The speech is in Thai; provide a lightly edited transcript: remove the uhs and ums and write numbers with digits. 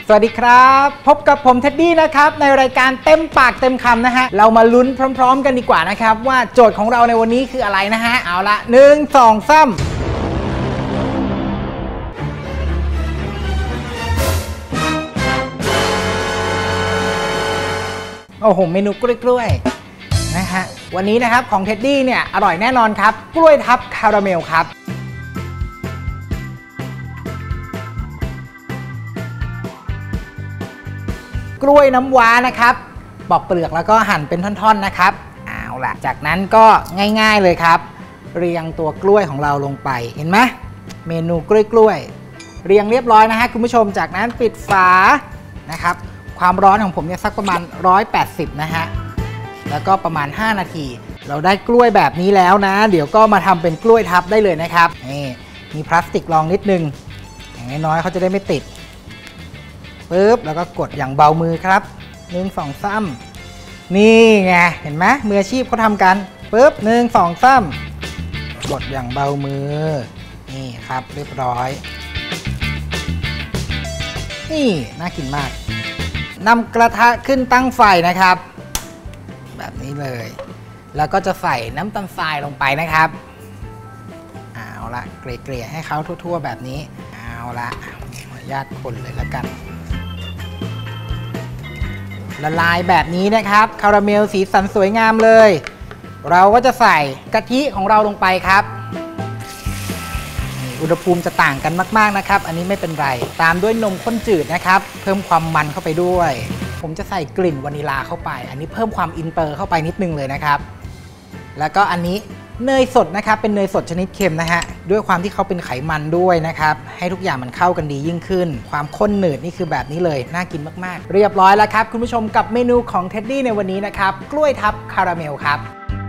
สวัสดีครับพบกับผมเท็ดดี้นะครับในรายการเต็มปากเต็มคำนะฮะเรามาลุ้นพร้อมๆกันดีกว่านะครับว่าโจทย์ของเราในวันนี้คืออะไรนะฮะเอาละ1 2 3โอ้โหเมนูกล้วยๆนะฮะวันนี้นะครับของเท็ดดี้เนี่ยอร่อยแน่นอนครับกล้วยทับคาราเมลครับกล้วยน้ำว้านะครับปอกเปลือกแล้วก็หั่นเป็นท่อนๆนะครับเอาล่ะจากนั้นก็ง่ายๆเลยครับเรียงตัวกล้วยของเราลงไปเห็นไหมเมนูกล้วยๆเรียงเรียบร้อยนะฮะคุณผู้ชมจากนั้นปิดฝานะครับความร้อนของผมเนี่ยสักประมาณ180นะฮะแล้วก็ประมาณ5นาทีเราได้กล้วยแบบนี้แล้วนะเดี๋ยวก็มาทำเป็นกล้วยทับได้เลยนะครับนี่มีพลาสติกรองนิดนึงอย่างน้อยๆเขาจะได้ไม่ติดปึ๊บแล้วก็กดอย่างเบามือครับ1 2 3นี่ไงเห็นไหมมืออาชีพเขาทำกันปึ๊บ1 2 3กดอย่างเบามือนี่ครับเรียบร้อยนี่น่ากินมากนำกระทะขึ้นตั้งไฟนะครับแบบนี้เลยแล้วก็จะใส่น้ำตาลทรายลงไปนะครับเอาละเกลี่ยให้เขาทั่วๆแบบนี้เอาละขออนุญาตคนเลยแล้วกันละลายแบบนี้นะครับคาราเมลสีสันสวยงามเลยเราก็จะใส่กะทิของเราลงไปครับอุณหภูมิจะต่างกันมากๆนะครับอันนี้ไม่เป็นไรตามด้วยนมข้นจืดนะครับเพิ่มความมันเข้าไปด้วยผมจะใส่กลิ่นวานิลาเข้าไปอันนี้เพิ่มความอินเตอร์เข้าไปนิดนึงเลยนะครับแล้วก็อันนี้เนยสดนะครับเป็นเนยสดชนิดเค็มนะฮะด้วยความที่เขาเป็นไขมันด้วยนะครับให้ทุกอย่างมันเข้ากันดียิ่งขึ้นความข้นหนืดนี่คือแบบนี้เลยน่ากินมากๆเรียบร้อยแล้วครับคุณผู้ชมกับเมนูของเท็ดดี้ในวันนี้นะครับกล้วยทับคาราเมลครับ